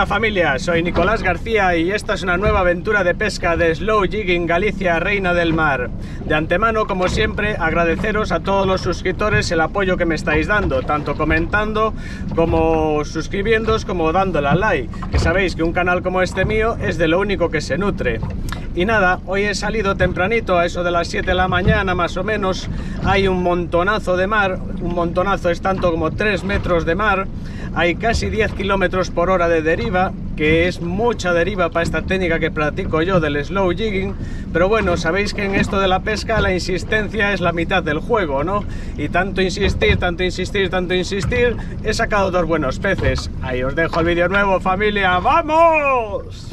Hola familia, soy Nicolás García y esta es una nueva aventura de pesca de Slow Jigging Galicia, Reina del Mar. De antemano, como siempre, agradeceros a todos los suscriptores el apoyo que me estáis dando, tanto comentando como suscribiéndoos como dándole al like, que sabéis que un canal como este mío es de lo único que se nutre. Y nada, hoy he salido tempranito, a eso de las 7 de la mañana más o menos. Hay un montonazo de mar, un montonazo es tanto como 3 metros de mar. Hay casi 10 kilómetros por hora de deriva, que es mucha deriva para esta técnica que practico yo del slow jigging. Pero bueno, sabéis que en esto de la pesca la insistencia es la mitad del juego, ¿no? Y tanto insistir, tanto insistir, tanto insistir, he sacado 2 buenos peces. Ahí os dejo el vídeo nuevo, familia. ¡Vamos!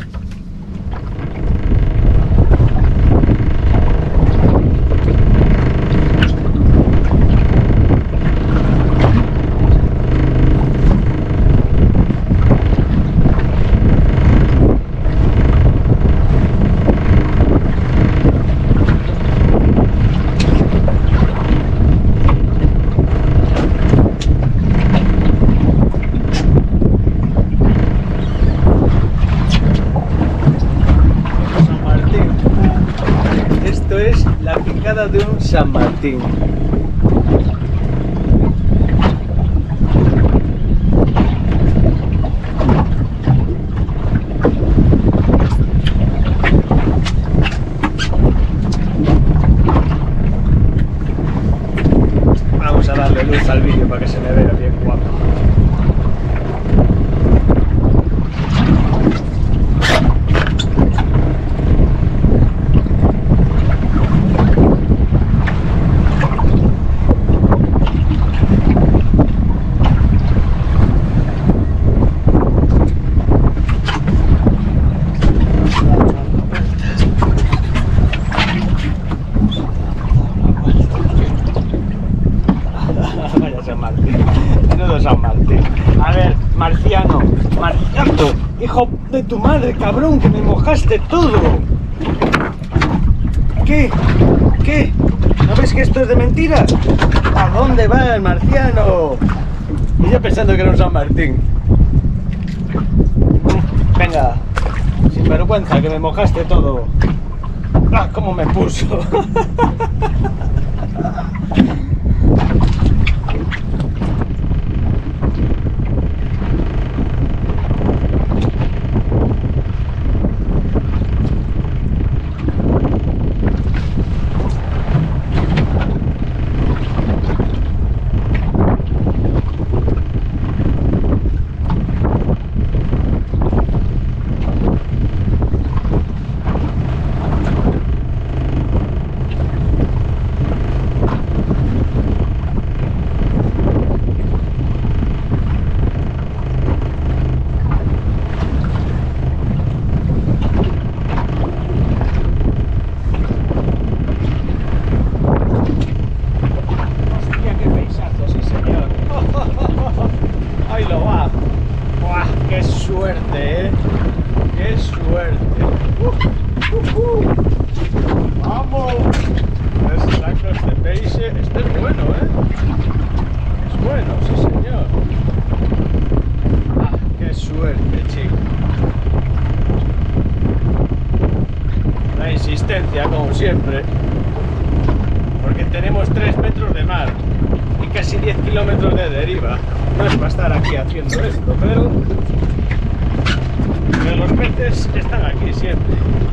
De un San Martín. Vamos a darle luz al vídeo para que se me vea bien guapo. San Martín. A ver, Marciano, hijo de tu madre, cabrón, que me mojaste todo. ¿Qué? ¿No ves que esto es de mentira? ¿A dónde va el Marciano? Y yo pensando que era un San Martín. Venga, sin vergüenza, que me mojaste todo. ¡Ah, cómo me puso! ¡Vamos! Es sacos de peixe. Este es bueno, ¿eh? Es bueno, sí señor. ¡Ah, qué suerte, chico! La insistencia, como siempre. Porque tenemos 3 metros de mar y casi 10 kilómetros de deriva. No es para estar aquí haciendo esto, pero los peces están aquí siempre.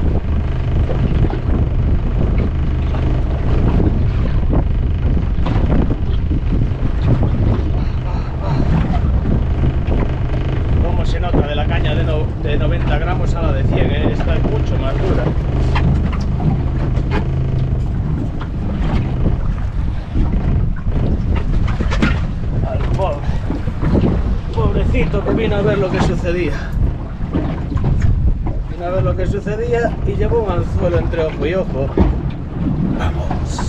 Cómo se nota de la caña de 90 gramos a la de 100, ¿eh? Esta es mucho más dura. Al pobrecito que vino a ver lo que sucedía. A ver lo que sucedía y llevó un anzuelo entre ojo y ojo. ¡Vamos!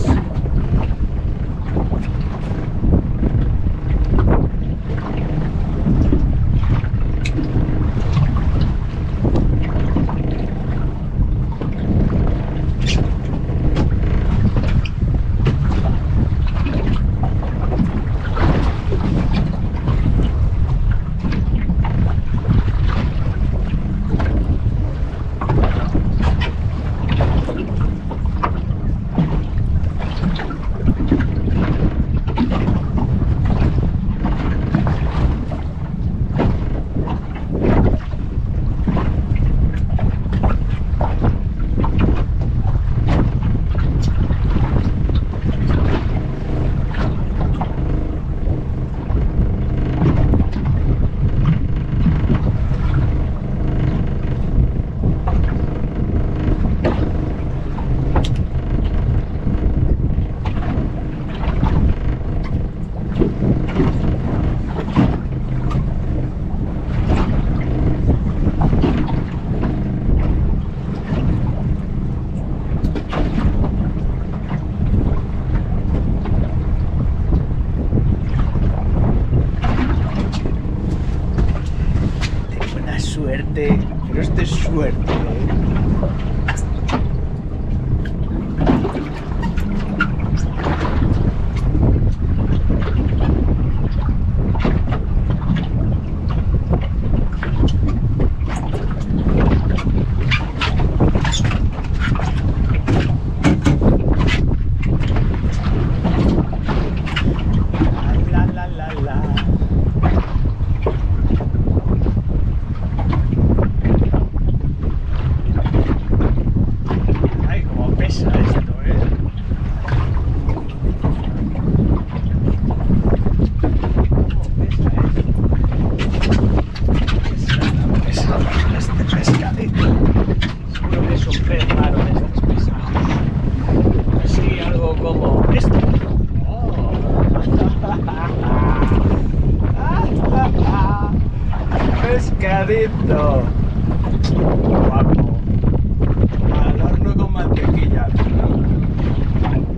suerte, pero esto es suerte, ¿eh? Pescadito guapo al horno con mantequilla.